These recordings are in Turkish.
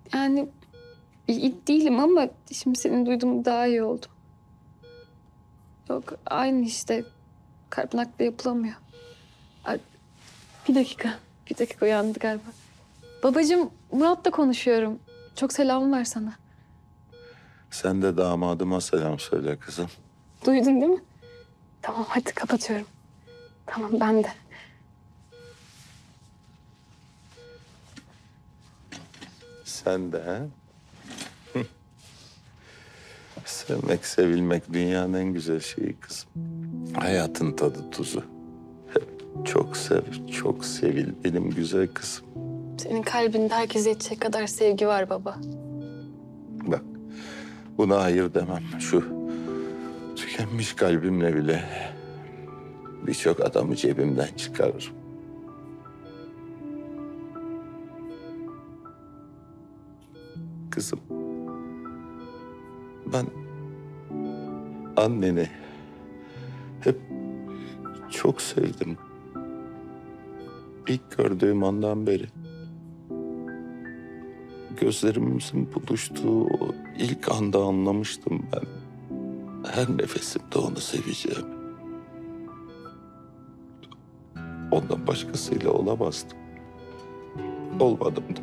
Yani iyi değilim ama şimdi seni duydum daha iyi oldu. Yok aynı işte. Kalp nakli yapılamıyor. Ay, bir dakika. Bir dakika uyandı galiba. Babacığım Murat'la konuşuyorum. Çok selam var sana. Sen de damadıma selam söyle kızım. Duydun değil mi? Tamam hadi kapatıyorum. Tamam ben de. Sen de ha? Sevmek, sevilmek dünyanın en güzel şeyi kızım. Hayatın tadı tuzu. Hep çok sev, çok sevil benim güzel kızım. Senin kalbinde herkese yetecek kadar sevgi var baba. Bak, buna hayır demem. Şu tükenmiş kalbimle bile birçok adamı cebimden çıkarırım. Kızım, ben anneni hep çok sevdim. İlk gördüğüm andan beri. Gözlerimizin buluştuğu o ilk anda anlamıştım ben. Her nefesimde onu seveceğim. Ondan başkasıyla olamazdım. Olmadım da.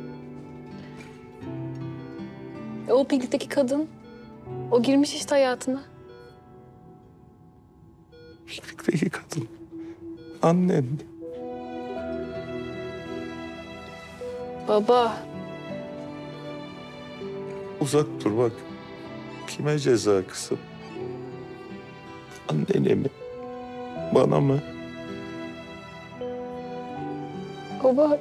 O birlikteki kadın. O girmiş işte hayatına. Birlikteki kadın. Annen. Baba. Uzak dur bak. Kime ceza kızım? Annene mi? Bana mı? Baba.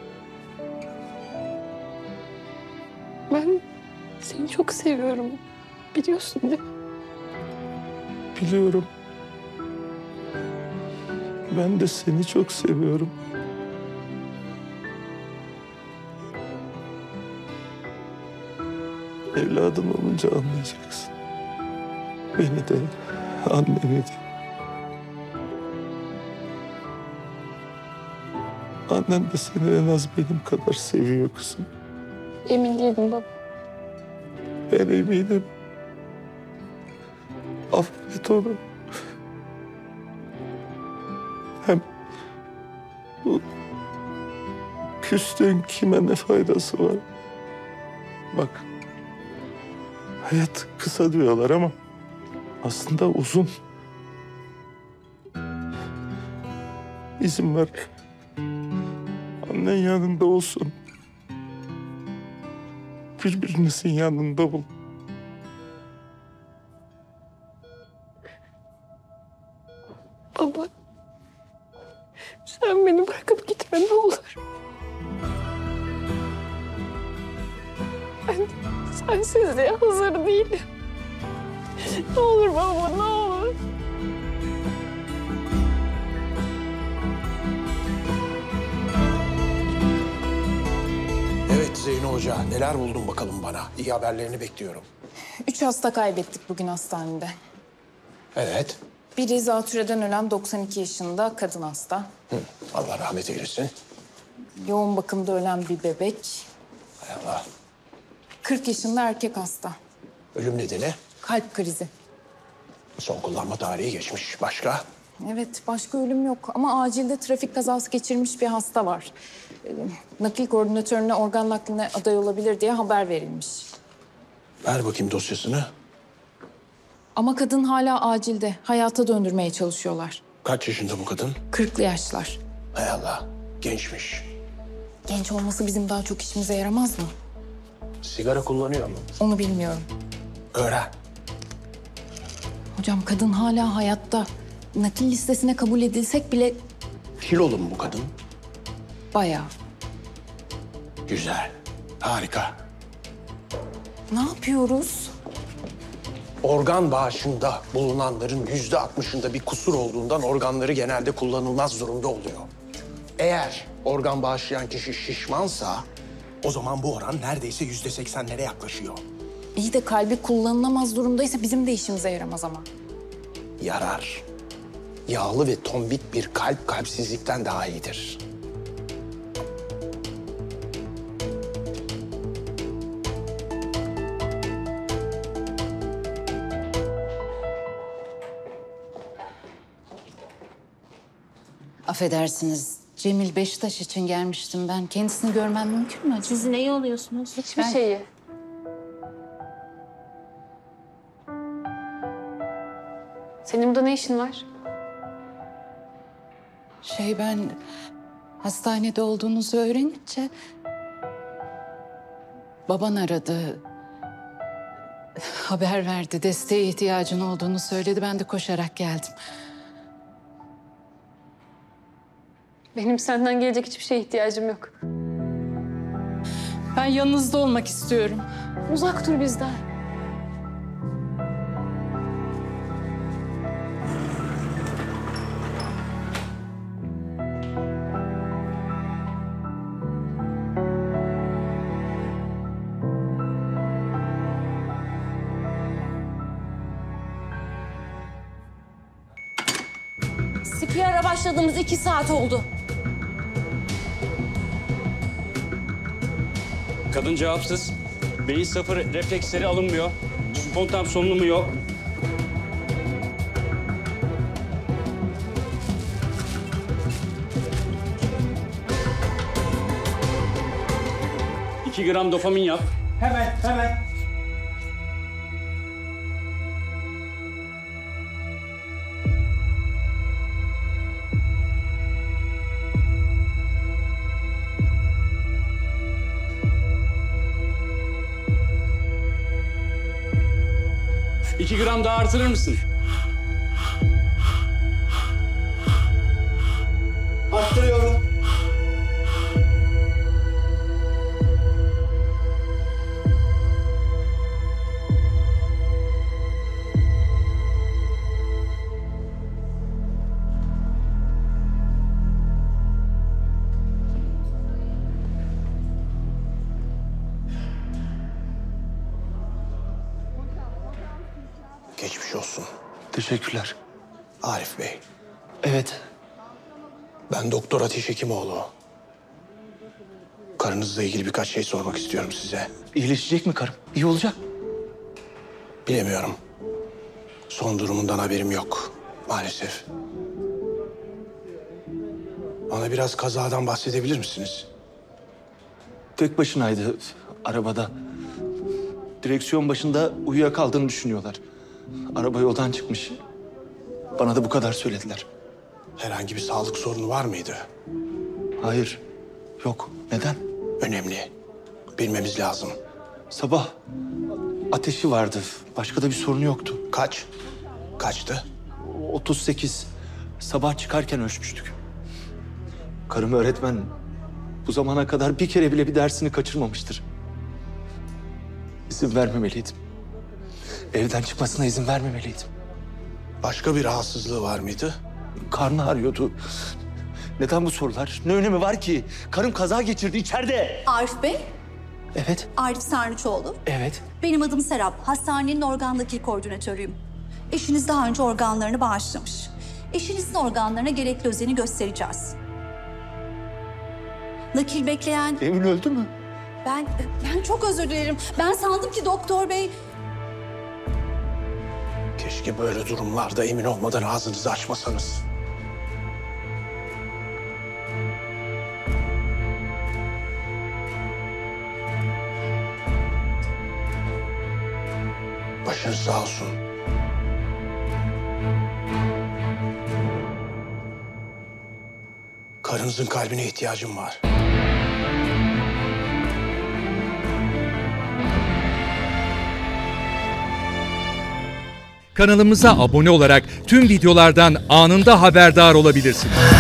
Ben seni çok seviyorum. Biliyorsun değil mi? Biliyorum. Ben de seni çok seviyorum. Evladın olunca anlayacaksın. Beni de, annemi de. Annen de seni en az benim kadar seviyor kızım. Emin değilim baba. Ben eminim. Affet onu. Hem bu küstüğün kime ne faydası var? Bak, hayat kısa diyorlar ama aslında uzun. İzin ver. Annen yanında olsun. Birbirinizin yanında ol. Baba. Sen beni bırakıp gitme ne olur. Ben sensizliğe hazır değilim. Ne olur baba ne olur. Evet Zeyno Hoca, neler buldun bakalım bana? İyi haberlerini bekliyorum. 3 hasta kaybettik bugün hastanede. Evet. Biri zatürreden ölen 92 yaşında kadın hasta. Allah rahmet eylesin. Yoğun bakımda ölen bir bebek. Hay Allah. 40 yaşında erkek hasta. Ölüm nedeni? Kalp krizi. Son kullanma tarihi geçmiş. Başka? Evet, başka ölüm yok ama acilde trafik kazası geçirmiş bir hasta var. Nakil koordinatörüne organ nakline aday olabilir diye haber verilmiş. Ver bakayım dosyasını. Ama kadın hala acilde. Hayata döndürmeye çalışıyorlar. Kaç yaşında bu kadın? 40'lı yaşlar. Hay Allah. Gençmiş. Genç olması bizim daha çok işimize yaramaz mı? Sigara kullanıyor mu? Onu bilmiyorum. Öğren. Hocam kadın hala hayatta. Nakil listesine kabul edilsek bile Kilolu mu bu kadın? bayağı. Güzel. Harika. Ne yapıyoruz? Organ bağışında bulunanların %60'ında bir kusur olduğundan organları genelde kullanılmaz zorunda oluyor. Eğer organ bağışlayan kişi şişmansa o zaman bu oran neredeyse %80'lere yaklaşıyor. İyi de kalbi kullanılamaz durumdaysa bizim de işimize yaramaz ama. Yarar. Yağlı ve tombik bir kalp kalpsizlikten daha iyidir. Affedersiniz, Cemil Beşiktaş için gelmiştim ben. Kendisini görmem mümkün mü acaba? Siz neyi oluyorsunuz? Hiçbir şeyi. Senin burada ne işin var? Ben hastanede olduğunuzu öğrenince baban aradı. Haber verdi, desteğe ihtiyacın olduğunu söyledi. Ben de koşarak geldim. Benim senden gelecek hiçbir şeye ihtiyacım yok. Ben yanınızda olmak istiyorum. Uzak dur bizden. CPR'a başladığımız 2 saat oldu. Kadın cevapsız. Beyin sıfır, refleksleri alınmıyor. Spontan solunumu yok. ...2 gram dopamin yap. Hemen. 2 gram daha artırır mısın? Arttırıyorum. Geçmiş olsun. Teşekkürler. Arif Bey, Evet. ben Doktor Ateş Hekimoğlu. Karınızla ilgili birkaç şey sormak istiyorum size. İyileşecek mi karım? İyi olacak. Bilemiyorum. Son durumundan haberim yok maalesef. Bana biraz kazadan bahsedebilir misiniz? Tek başınaydı arabada. Direksiyon başında uyuyakaldığını düşünüyorlar. Araba yoldan çıkmış. Bana da bu kadar söylediler. Herhangi bir sağlık sorunu var mıydı? Hayır. Yok. Neden? Önemli. Bilmemiz lazım. Sabah ateşi vardı. Başka da bir sorunu yoktu. Kaç? Kaçtı? 38. Sabah çıkarken ölçmüştük. Karım öğretmen. Bu zamana kadar bir kere bile bir dersini kaçırmamıştır. İzin vermemeliydim. Evden çıkmasına izin vermemeliydim. Başka bir rahatsızlığı var mıydı? Karnı ağrıyordu. Neden bu sorular? Ne önemi var ki? Karım kaza geçirdi içeride. Arif Bey, Evet, Arif Sarnıçoğlu. evet. Benim adım Serap. Hastanenin organ nakil koordinatörüyüm. Eşiniz daha önce organlarını bağışlamış. Eşinizin organlarına gerekli özeni göstereceğiz. Nakil bekleyen... Emin öldü mü? Ben çok özür dilerim. Ben sandım ki doktor bey... Keşke böyle durumlarda emin olmadan ağzınızı açmasanız. Başınız sağ olsun. Karınızın kalbine ihtiyacım var. Kanalımıza abone olarak tüm videolardan anında haberdar olabilirsiniz.